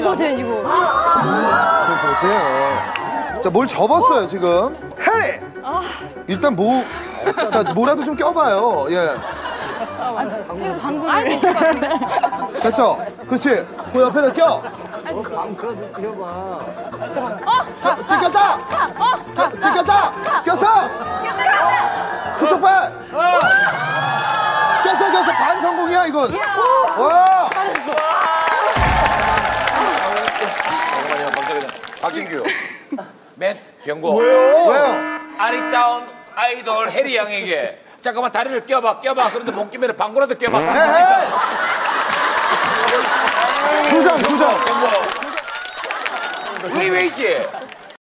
못해 이거. 못해요. 자, 뭘 접었어요 지금? 해리. 일단 자, 뭐라도 좀 껴봐요. 예. 방구를. 됐어. 그렇지. 그 옆에다 껴. 방구라도 껴봐. 뜯겼다. 뜯겼다. 꼈어. 그쪽 발. 꼈어. 반 성공이야 이건. 와. 박진규. 멘트 경고. 왜요? 아리따운 아이돌 해리 양에게 잠깐만 다리를 껴봐. 그런데 못 끼면 방구라도 껴봐. 헤헤. 9점. 경고. 웨이웨이 씨.